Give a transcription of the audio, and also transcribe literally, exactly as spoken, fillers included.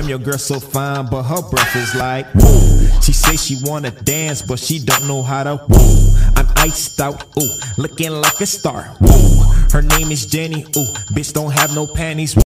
Damn, your girl so fine, but her breath is like woo. She say she wanna dance, but she don't know how to woo. I'm iced out, ooh, looking like a star, woo. Her name is Jenny, ooh, bitch don't have no panties.